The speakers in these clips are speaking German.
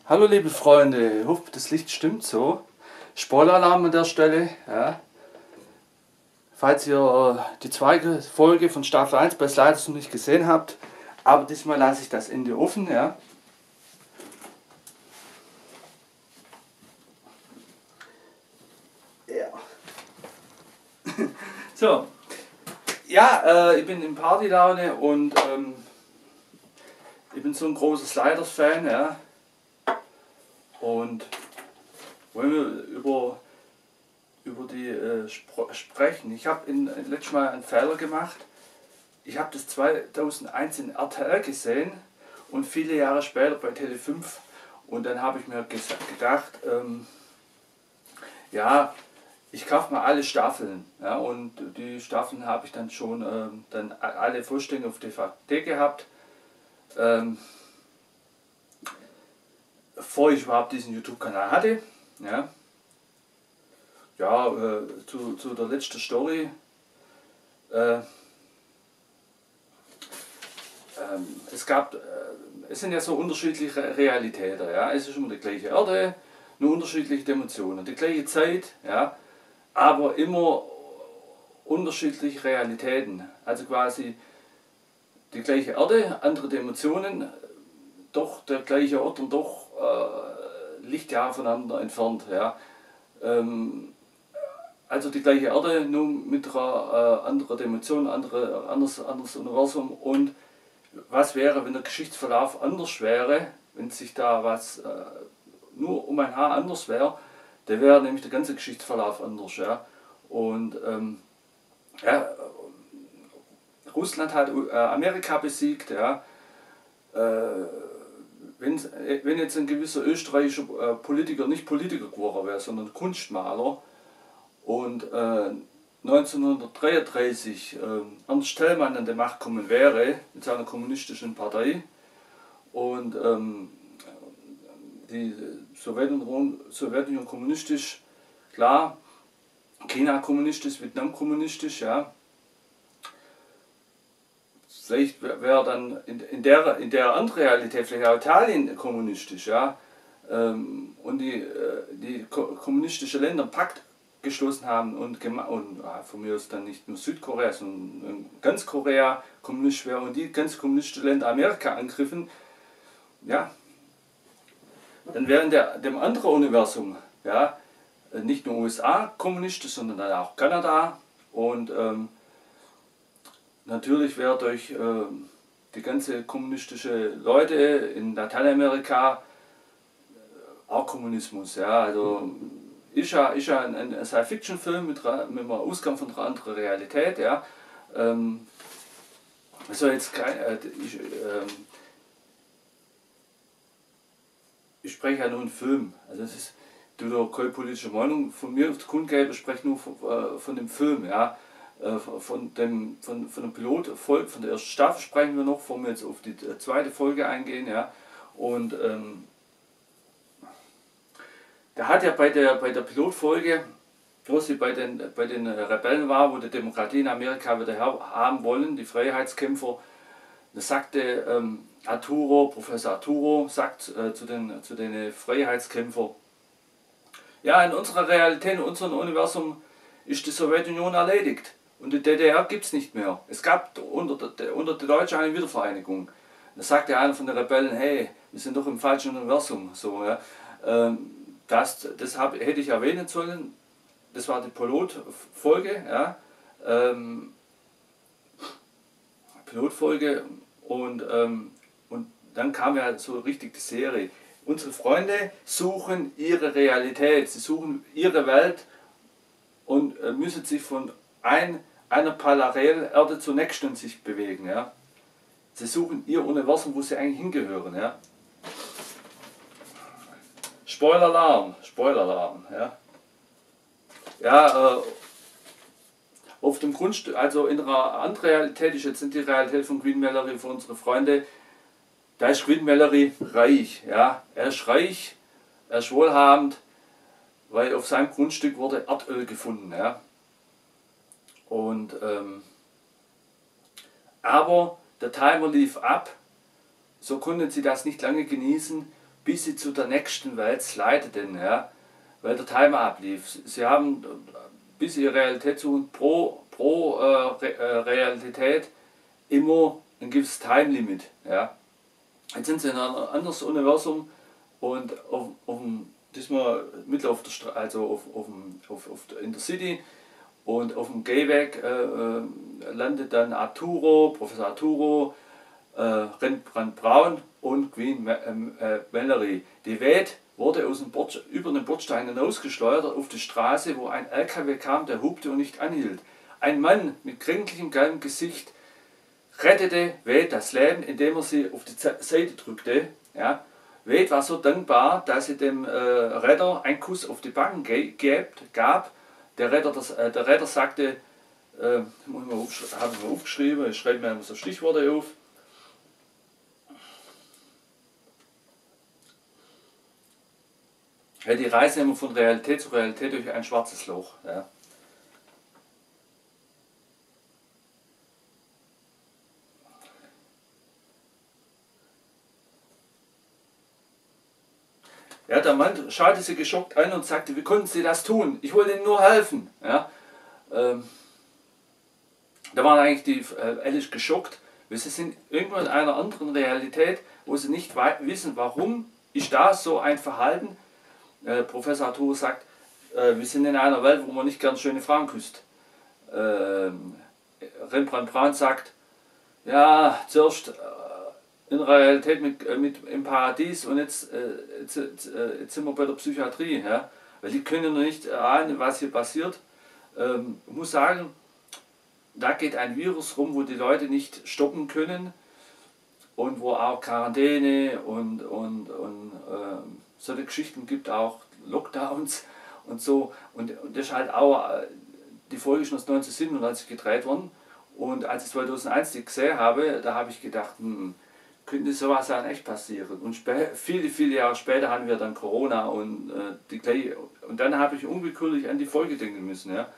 Hallo liebe Freunde, ich hoffe das Licht stimmt so. Spoiler-Alarm an der Stelle. Ja. Falls ihr die zweite Folge von Staffel 1 bei Sliders noch nicht gesehen habt, aber diesmal lasse ich das Ende offen. Ja. Ja. So. Ja, ich bin in Partylaune und ich bin so ein großer Sliders-Fan. Ja. Und wollen wir über die sprechen. Ich habe letztes Mal einen Fehler gemacht. Ich habe das 2001 in RTL gesehen und viele Jahre später bei Tele5. Und dann habe ich mir gedacht, ja, ich kaufe mal alle Staffeln. Ja, und die Staffeln habe ich dann schon dann alle vollständig auf DVD gehabt. Bevor ich überhaupt diesen YouTube-Kanal hatte. Ja, ja zu der letzten Story. Es sind ja so unterschiedliche Realitäten. Ja? Es ist immer die gleiche Erde, nur unterschiedliche Emotionen. Die gleiche Zeit, ja? Aber immer unterschiedliche Realitäten. Also quasi die gleiche Erde, andere Emotionen, doch der gleiche Ort und doch Lichtjahre voneinander entfernt. Ja? Also die gleiche Erde, nur mit einer anderen Dimension, anderes Universum. Und was wäre, wenn der Geschichtsverlauf anders wäre, wenn sich da was nur um ein Haar anders wäre, dann wäre nämlich der ganze Geschichtsverlauf anders. Ja? Und ja, Russland hat Amerika besiegt. Ja? Wenn jetzt ein gewisser österreichischer Politiker nicht Politiker geworden wäre, sondern Kunstmaler und 1933 Ernst Thälmann an die Macht gekommen wäre mit seiner kommunistischen Partei und die Sowjetunion kommunistisch, klar, China kommunistisch, Vietnam kommunistisch, ja. Vielleicht wäre dann in der anderen Realität vielleicht auch Italien kommunistisch, ja. Und die kommunistischen Länder einen Pakt geschlossen haben und von mir aus dann nicht nur Südkorea, sondern ganz Korea kommunistisch wäre und die ganz kommunistischen Länder Amerika angriffen, ja, dann wäre in dem anderen Universum, ja, nicht nur USA kommunistisch, sondern dann auch Kanada und natürlich wäre durch die ganze kommunistische Leute in Lateinamerika auch Kommunismus, ja, also ist ja ein Science-Fiction-Film mit einem Ausgang von einer anderen Realität, ja. Also jetzt ich spreche ja nur einen Film, also es ist keine politische Meinung von mir kundgeben, ich spreche nur von dem Film, ja. Von dem Pilotfolge, von der ersten Staffel sprechen wir noch, bevor wir jetzt auf die zweite Folge eingehen, ja. Und der hat ja bei der Pilotfolge, wo sie bei den Rebellen war, wo die Demokratie in Amerika wieder haben wollen, die Freiheitskämpfer, da sagte Professor Arturo sagt zu den Freiheitskämpfern, ja, in unserer Realität, in unserem Universum ist die Sowjetunion erledigt und die DDR gibt es nicht mehr. Es gab unter den Deutschen eine Wiedervereinigung. Da sagte einer von den Rebellen, hey, wir sind doch im falschen Universum. So, ja. Das hätte ich erwähnen sollen, das war die Pilotfolge, ja, Pilotfolge und dann kam ja so richtig die Serie. Unsere Freunde suchen ihre Realität, sie suchen ihre Welt und müssen sich von einer Parallelerde zur nächsten sich bewegen. Ja. Sie suchen ihr Universum, wo sie eigentlich hingehören. Ja. Spoiler-Alarm, Spoiler-Alarm, ja. Ja, auf dem Grundstück, also in einer anderen Realität, ist jetzt nicht die Realität von Queen Mallory für unsere Freunde, da ist Queen Mallory reich, ja. Er ist reich, er ist wohlhabend, weil auf seinem Grundstück wurde Erdöl gefunden, ja. Und, aber der Timer lief ab, so konnten sie das nicht lange genießen. bis sie zu der nächsten Welt slideten, ja, weil der Timer ablief. Sie haben, bis sie ihre Realität suchen, pro Realität immer ein gewisses Time Limit. Ja. Jetzt sind sie in einem anderes Universum und diesmal mitten auf der also in der City, und auf dem Gehweg landet dann Professor Arturo, Rembrandt Braun und Queen Mallory. Die Wade wurde über den Bordstein hinausgeschleudert auf die Straße, wo ein LKW kam, der hupte und nicht anhielt. Ein Mann mit kränklichem gelbem Gesicht rettete Wade das Leben, indem er sie auf die Seite drückte. Ja. Wade war so dankbar, dass sie dem Retter einen Kuss auf die Backen gab. Der Retter sagte, habe ich mal aufgeschrieben, ich schreibe mir so Stichworte auf. Ja, die reisen immer von Realität zu Realität durch ein schwarzes Loch. Ja. Ja, der Mann schaute sie geschockt an und sagte, wie konnten Sie das tun? Ich wollte Ihnen nur helfen. Ja, da waren eigentlich die Alice geschockt, weil sie sind irgendwo in einer anderen Realität, wo sie nicht wissen, warum ist da so ein Verhalten. Professor Arturo sagt, wir sind in einer Welt, wo man nicht gern schöne Frauen küsst. Rembrandt Braun sagt, ja, zuerst in der Realität im Paradies und jetzt sind wir bei der Psychiatrie. Ja? Weil die können noch nicht ahnen, was hier passiert. Ich muss sagen, da geht ein Virus rum, wo die Leute nicht stoppen können und wo auch Quarantäne und solche Geschichten gibt, auch Lockdowns und so. Und das ist halt auch, die Folge ist 1997 gedreht worden. Und als ich 2001 die gesehen habe, da habe ich gedacht, könnte sowas dann echt passieren. Und viele Jahre später hatten wir dann Corona und und dann habe ich unwillkürlich an die Folge denken müssen. Ja.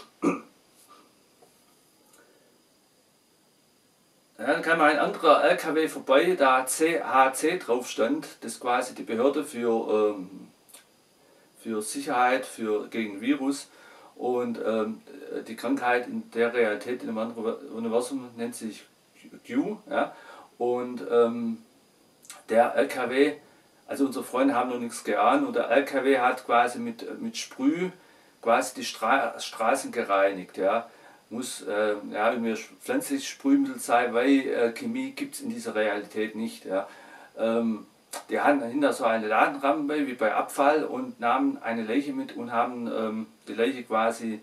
Dann kam ein anderer LKW vorbei, da CHC drauf stand, das ist quasi die Behörde für Sicherheit, gegen Virus. Und die Krankheit in der Realität in einem anderen Universum nennt sich Q. Ja. Und der LKW, also unsere Freunde haben noch nichts geahnt, und der LKW hat quasi mit Sprüh quasi die Straßen gereinigt. Ja. Muss ja, irgendwie pflanzliches Sprühmittel sein, weil Chemie gibt es in dieser Realität nicht. Ja. Die hatten hinter so eine Ladenrampe wie bei Abfall und nahmen eine Leiche mit und haben die Leiche quasi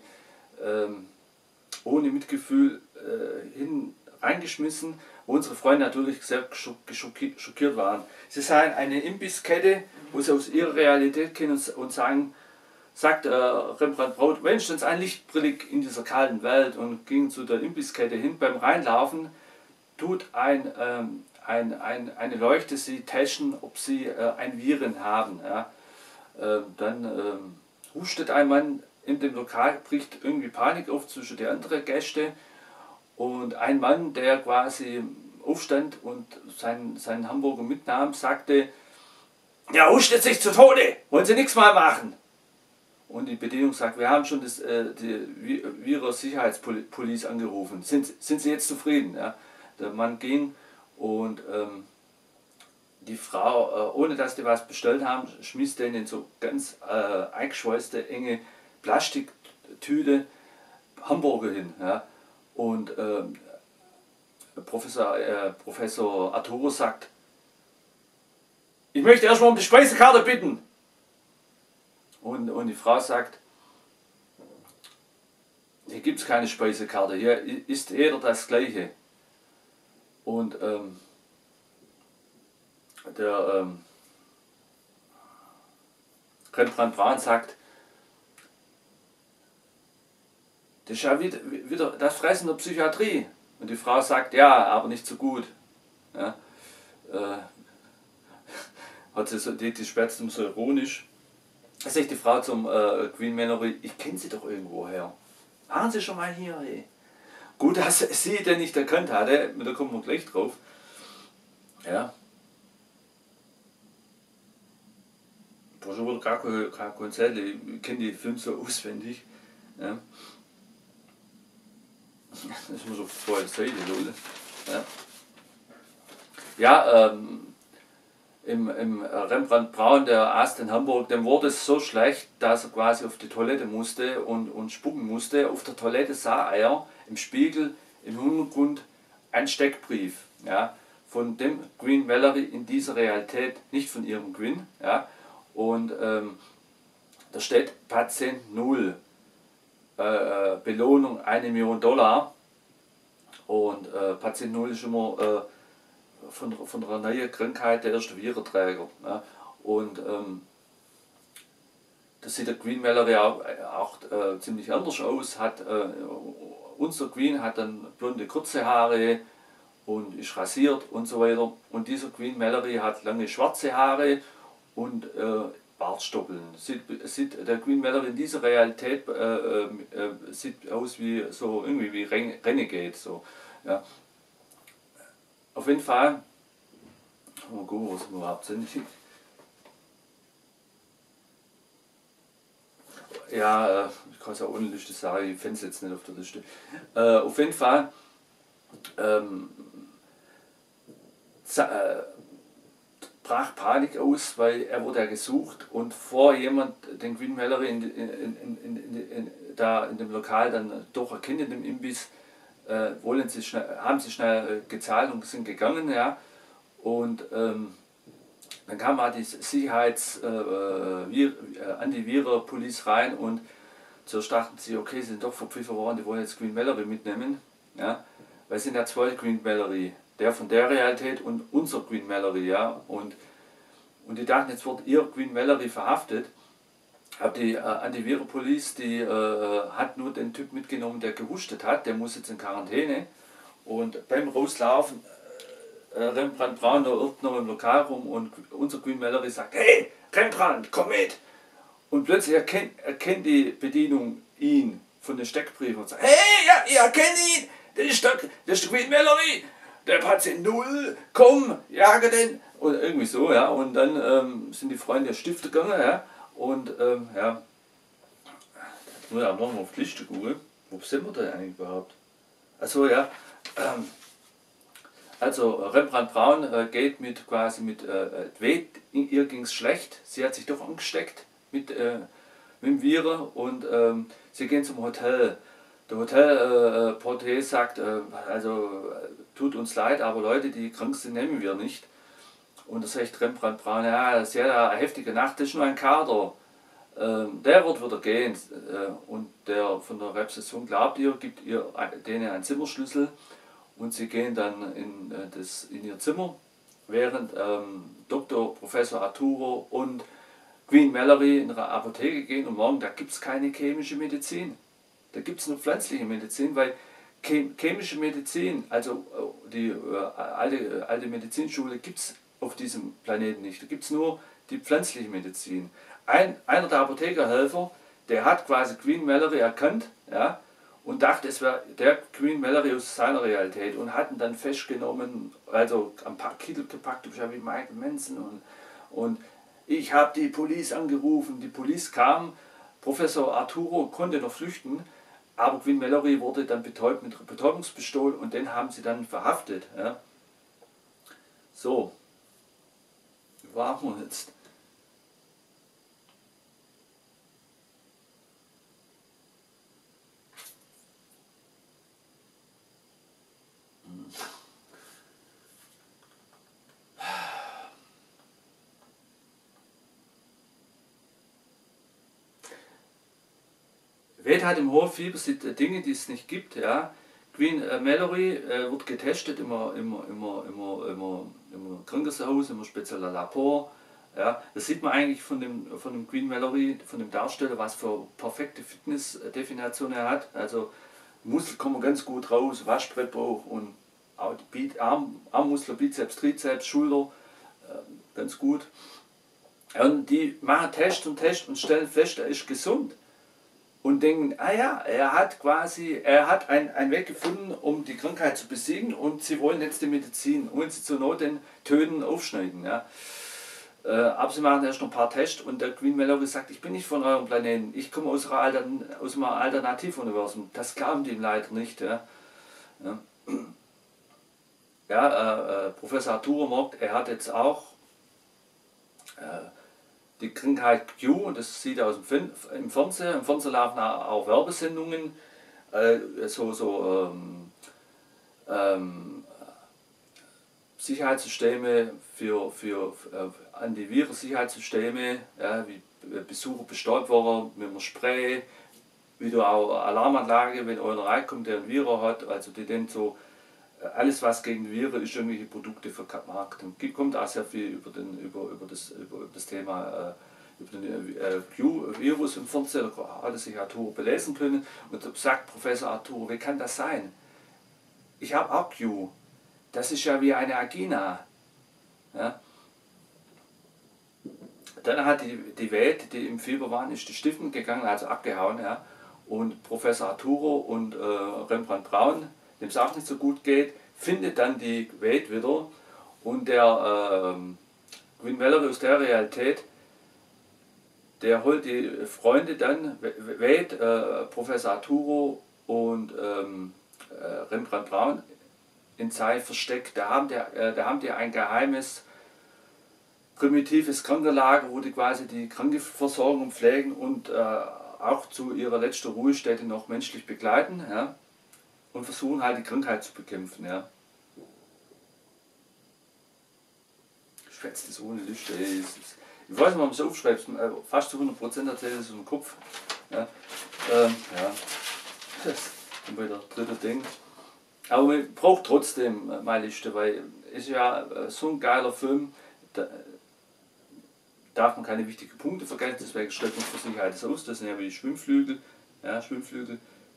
ohne Mitgefühl reingeschmissen, wo unsere Freunde natürlich sehr schockiert waren. Sie sahen eine Imbisskette, wo sie aus ihrer Realität kennen und sagt Rembrandt Braun, wenigstens ein Lichtblick in dieser kalten Welt, und ging zu der Imbisskette hin. Beim Reinlaufen tut eine Leuchte sie testen, ob sie ein Viren haben. Ja. Dann hustet ein Mann in dem Lokal, bricht irgendwie Panik auf zwischen die anderen Gäste, und ein Mann, der quasi aufstand und seinen Hamburger mitnahm, sagte, ja, hustet sich zu Tode, wollen Sie nichts mal machen? Und die Bedienung sagt, wir haben schon die Virus-Sicherheitspolice angerufen, sind Sie jetzt zufrieden? Ja? Der Mann ging und die Frau, ohne dass die was bestellt haben, schmiss denen in so ganz eingeschweißte, enge Plastiktüte Hamburger hin. Ja? Und Professor Arturo sagt, ich möchte erstmal um die Speisekarte bitten. Und die Frau sagt, hier gibt es keine Speisekarte, hier isst jeder das Gleiche. Und der Rembrandt Braun sagt, das ist ja wieder das Fressen der Psychiatrie. Und die Frau sagt, ja, aber nicht so gut. Ja, hat sie so, die spätestens so ironisch. Da sagt die Frau zum Queen Mallory, ich kenne sie doch irgendwo her. Waren Sie schon mal hier? Ey? Gut, dass sie den nicht erkannt hatte, da kommen wir gleich drauf. Ja. war schon wieder gar kein Zeit, ich kenne die Filme so auswendig. Ja. Das ist mir so auf der Seite, Leute. Ja, ja im Rembrandt Braun, der Arzt in Hamburg, dem wurde es so schlecht, dass er quasi auf die Toilette musste und spucken musste. Auf der Toilette sah er im Spiegel im Hintergrund einen Steckbrief, ja, von dem Queen Valerie in dieser Realität, nicht von ihrem Queen. Ja, und da steht Patient 0, Belohnung 1 Million Dollar. Und Patient 0 ist immer von einer neuen Krankheit der erste Virenträger. Ja. Und das sieht der Queen Valerie auch ziemlich anders aus. Unser Queen hat dann blonde kurze Haare und ist rasiert und so weiter. Und dieser Queen Valerie hat lange schwarze Haare und Bartstoppeln. Der Queen Valerie in dieser Realität sieht aus wie so irgendwie wie Renegade. So. Ja. Auf jeden Fall, mal gucken, was wir überhaupt sind. Ja, ich kann es auch ohne Liste sagen, ich fände es jetzt nicht auf der Liste. Auf jeden Fall brach Panik aus, weil er wurde ja gesucht und vor jemand den Queen Valerie da in dem Lokal dann doch erkennt in dem Imbiss, haben sie schnell gezahlt und sind gegangen, ja. Und dann kam halt die Antiviren-Police rein und zuerst dachten sie, okay, sie sind doch verpfiffen worden, die wollen jetzt Queen Valerie mitnehmen, ja. Weil es sind ja zwei Queen Valerie, der von der Realität und unser Queen Valerie, ja. Und die dachten, jetzt wird ihr Queen Valerie verhaftet. Aber die Antiviren-Police, die hat nur den Typ mitgenommen, der gehustet hat, der muss jetzt in Quarantäne. Und beim Rauslaufen, Rembrandt Braun, der irrt noch im Lokal rum und unser Queen Valerie sagt, hey, Rembrandt, komm mit! Und plötzlich erkennt die Bedienung ihn von den Steckbriefen und sagt, hey, ja, ich erkenne ihn, das ist der Queen Valerie, der Patient 0, komm, jage den! Und irgendwie so, ja, und dann sind die Freunde der Stifte gegangen, ja. Und ja, jetzt muss ich auch noch mal auf die Liste gucken. Wo sind wir denn eigentlich überhaupt? Also ja, also Rembrandt Braun geht quasi mit ihr ging es schlecht. Sie hat sich doch angesteckt mit dem Viren und sie gehen zum Hotel. Der Hotelportier sagt, also tut uns leid, aber Leute, die krank sind, nehmen wir nicht. Und da sagt Rembrandt Braun, ja, das ist ja eine heftige Nacht, das ist nur ein Kader. Der wird wieder gehen. Und der von der Rezeption glaubt ihr, gibt denen einen Zimmerschlüssel und sie gehen dann in ihr Zimmer, während Professor Arturo und Queen Valerie in eine Apotheke gehen und morgen, da gibt es keine chemische Medizin. Da gibt es nur pflanzliche Medizin, weil chemische Medizin, also die alte Medizinschule, gibt es auf diesem Planeten nicht. Da gibt es nur die pflanzliche Medizin. Einer der Apothekerhelfer, der hat quasi Queen Valerie erkannt, ja, und dachte, es wäre der Queen Valerie aus seiner Realität und hat ihn dann festgenommen, also am Kittel gepackt, du bist ja wie Michael Manson und ich habe die Police angerufen, die Police kam, Professor Arturo konnte noch flüchten, aber Queen Valerie wurde dann betäubt mit Betäubungspistole und den haben sie dann verhaftet. Ja. So. Wo waren wir jetzt? Wade hat im Hohlfieber sieht Dinge, die es nicht gibt. Ja. Queen Valerie wird getestet, immer Krankenhaus, immer spezieller Labor. Ja. Das sieht man eigentlich von dem Queen Valerie, von dem Darsteller, was für perfekte Fitnessdefinition er hat. Also Muskel kommen ganz gut raus, Waschbrettbauch und auch die Armmuskel, Bizeps, Trizeps, Schulter, ganz gut. Und die machen Test und stellen fest, er ist gesund. Und denken, ah ja, er hat einen Weg gefunden, um die Krankheit zu besiegen und sie wollen jetzt die Medizin, wollen sie zur Not den Töten aufschneiden. Ja. Aber sie machen erst noch ein paar Tests und der Queen Mallory sagt, ich bin nicht von eurem Planeten, ich komme aus einem Alternativuniversum. Das glauben die ihm leider nicht. Ja. Professor Arturo Morgt, er hat jetzt auch die Krankheit Q, und das sieht er im Fernsehen. Im Fernsehen laufen auch Werbesendungen, Sicherheitssysteme für Antivirus-Sicherheitssysteme, ja, wie Besucher bestäubt worden mit einem Spray, wieder auch Alarmanlage, wenn einer reinkommt, der ein Virus hat, also die dann so alles was gegen Viren ist, irgendwelche Produkte vermarkten. Kommt auch sehr viel über das Thema über den Q-Virus im Fernsehen, da hat sich Arturo belesen können und da sagt Professor Arturo, wie kann das sein? Ich habe auch Q, das ist ja wie eine Agina. Ja? Dann hat die Welt, die im Fieber waren, ist die Stiften gegangen, also abgehauen. Ja? Und Professor Arturo und Rembrandt Braun, dem es auch nicht so gut geht, findet dann die Welt wieder und der Queen Mallory aus der Realität, der holt die Freunde dann, Wade, Professor Arturo und Rembrandt Braun in Zeit versteckt. Da haben die ein geheimes, primitives Krankenlager, wo die quasi die Kranke versorgen und pflegen und auch zu ihrer letzten Ruhestätte noch menschlich begleiten. Ja? Und versuchen halt die Krankheit zu bekämpfen. Ja. Ich schwätze das ohne Liste. Ich weiß nicht, ob man es aufschreibt, fast zu 100% erzählt es aus dem Kopf. Ja. Das ist wieder dritte Ding. Aber man braucht trotzdem meine Liste, weil es ist ja so ein geiler Film, da darf man keine wichtigen Punkte vergessen, deswegen stellt man für Sicherheit das aus. Das sind ja wie Schwimmflügel. Ja, Schwimmflügel.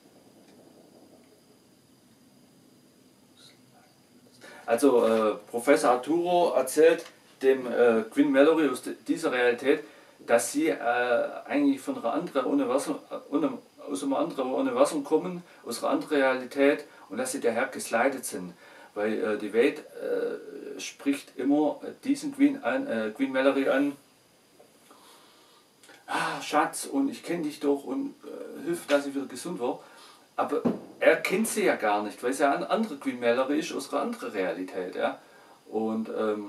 Also Professor Arturo erzählt dem Queen Mallory aus dieser Realität, dass sie eigentlich von einer anderen Universum, aus einem anderen Universum kommen, aus einer anderen Realität und dass sie daher geslidet sind. Weil die Welt spricht immer diesen Queen Mallory an, ah, Schatz, und ich kenne dich doch und hilf, dass ich wieder gesund werde. Aber er kennt sie ja gar nicht, weil es ja eine andere Queen Mallory ist aus einer anderen Realität. Ja? Und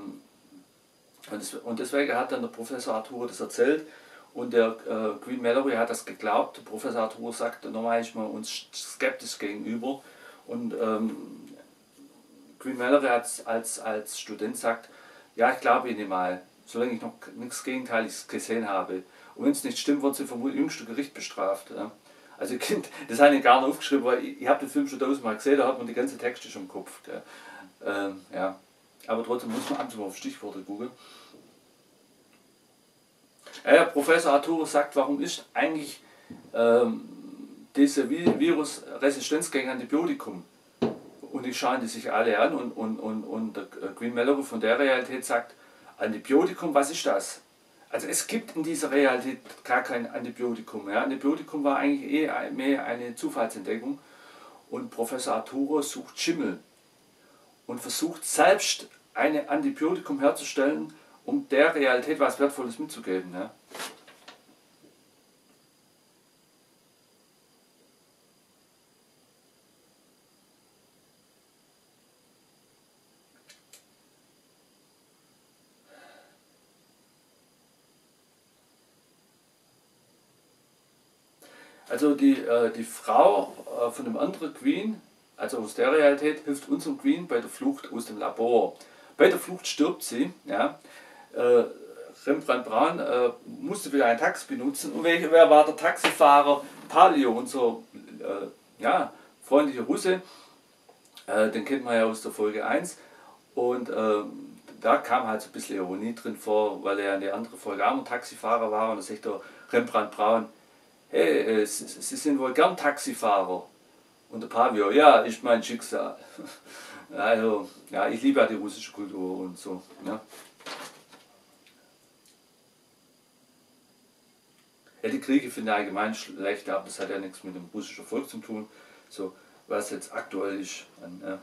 deswegen hat dann der Professor Arturo das erzählt und der Queen Mallory hat das geglaubt. Der Professor Arturo sagt, normal ist man uns skeptisch gegenüber und Queen Mallory als Student sagt, ja, ich glaube Ihnen mal, solange ich noch nichts Gegenteiliges gesehen habe. Und wenn es nicht stimmt, wird sie vom jüngsten Gericht bestraft. Ja? Also das habe ich gar nicht aufgeschrieben, weil ich habe den Film schon 1000-mal gesehen, da hat man die ganze Texte schon im Kopf. Ja. Aber trotzdem muss man ab und zu mal auf Stichworte googeln. Professor Arturo sagt, warum ist eigentlich diese Virusresistenz gegen Antibiotikum? Und die schauen die sich alle an und der Queen Mallory von der Realität sagt, Antibiotikum, was ist das? Also es gibt in dieser Realität gar kein Antibiotikum. Ja? Antibiotikum war eigentlich mehr eine Zufallsentdeckung und Professor Arturo sucht Schimmel und versucht selbst ein Antibiotikum herzustellen, um der Realität was Wertvolles mitzugeben. Ja? Also die Frau von dem anderen Queen, also aus der Realität, hilft unserem Queen bei der Flucht aus dem Labor. Bei der Flucht stirbt sie. Ja. Rembrandt Braun musste wieder ein Taxi benutzen. Und wer war der Taxifahrer? Palio, unser freundlicher Russe. Den kennt man ja aus der Folge 1. Und da kam halt so ein bisschen Ironie drin vor, weil er in der anderen Folge auch ein Taxifahrer war. Und da sagt der Rembrandt Braun, hey, Sie sind wohl gern Taxifahrer. Und der Pavio, ja, ist mein Schicksal. Also, ja, ich liebe ja die russische Kultur und so. Ja. Ja, die Kriege finde ich allgemein schlecht, aber das hat ja nichts mit dem russischen Volk zu tun, so was jetzt aktuell ist. Ja.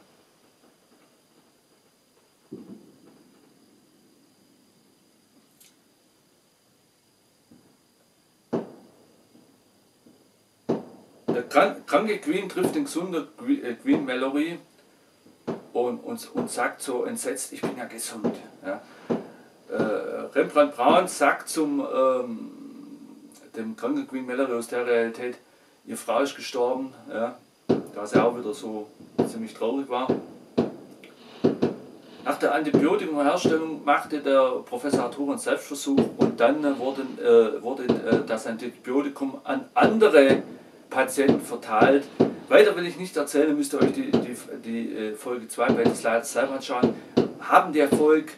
kranke Queen trifft den gesunden Queen Mallory und sagt so entsetzt, ich bin ja gesund. Ja. Rembrandt Brown sagt zum dem kranken Queen Mallory aus der Realität, ihre Frau ist gestorben, ja, da sie auch wieder so ziemlich traurig war. Nach der Antibiotikumherstellung machte der Professor Arthur einen Selbstversuch und dann wurde das Antibiotikum an andere Patienten verteilt. Weiter will ich nicht erzählen, müsst ihr euch die Folge 2 bei den Slides selber anschauen. Haben die Erfolg,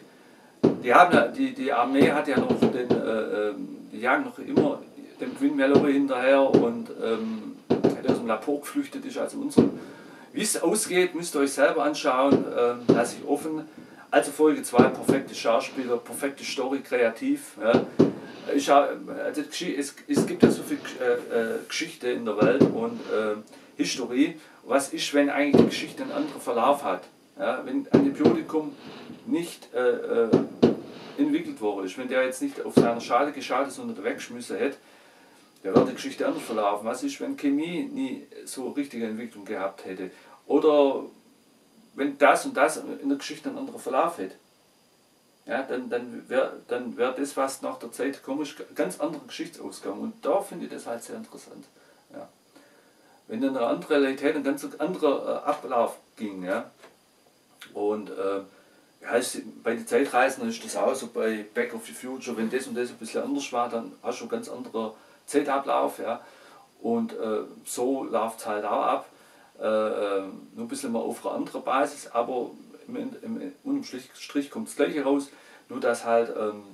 die Armee hat ja noch die jagen noch immer dem Queen Mallory hinterher und der aus dem Labor geflüchtet ist, also unser. Wie es ausgeht, müsst ihr euch selber anschauen, lasse ich offen. Also Folge 2, perfekte Schauspieler, perfekte Story, kreativ. Ja. Also es gibt ja so viel Geschichte in der Welt und Historie. Was ist, wenn eigentlich die Geschichte einen anderen Verlauf hat? Ja, wenn Antibiotikum nicht entwickelt worden ist, wenn der jetzt nicht auf seiner Schale geschaut ist und weggeschmissen hätte, der wird die Geschichte anders verlaufen. Was ist, wenn Chemie nie so richtige Entwicklung gehabt hätte? Oder wenn das und das in der Geschichte einen anderen Verlauf hätte? Ja, dann wär das, was nach der Zeit kommt, ist ein ganz anderer Geschichtsausgang. Und da finde ich das halt sehr interessant. Ja. Wenn in einer anderen Realität ein ganz anderer Ablauf ging. Ja. Und ja, bei den Zeitreisen ist das auch so, bei Back of the Future, wenn das und das ein bisschen anders war, dann hast du einen ganz anderen Zeitablauf, ja, und so läuft es halt auch ab, nur ein bisschen mal auf einer anderen Basis, aber unterm Strich kommt das Gleiche raus, nur dass halt,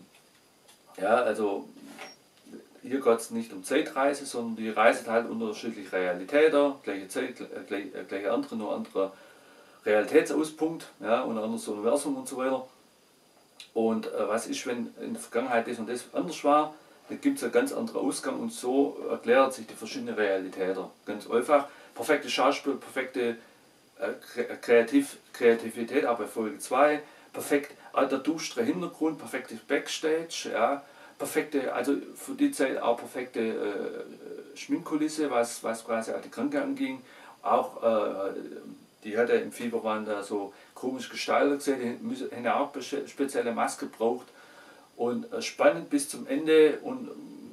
ja, also hier geht es nicht um Zeitreise, sondern die reisen halt unterschiedliche Realitäten, gleiche Zeit, gleiche andere, nur anderer Realitätsauspunkt, ja, und ein anderes Universum und so weiter. Und was ist, wenn in der Vergangenheit das und das anders war? Da gibt es einen ganz anderen Ausgang und so erklärt sich die verschiedenen Realitäten. Ganz einfach. Perfekte Schauspiel, perfekte Kreativität, auch bei Folge 2. Perfekt der düstere Hintergrund, perfekte Backstage, ja. Perfekte, also für die Zeit auch perfekte Schminkkulisse, was quasi auch die Kranke anging. Auch die hatte im Fieberwand da so komisch gestaltet gesehen, die haben auch spezielle Maske gebraucht. Und spannend bis zum Ende und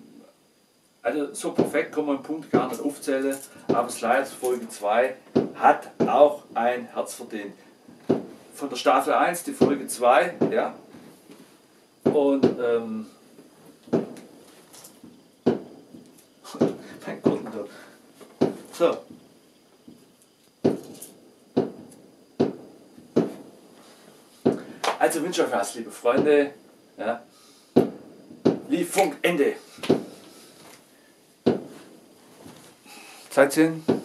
also so perfekt kann man den Punkt gar nicht aufzählen, aber Slides Folge 2 hat auch ein Herz verdient. Von der Staffel 1 die Folge 2, ja. Und mein Gott, so. Also wünsche euch was, liebe Freunde. Ja. Liefunk Ende. Zeit sehen.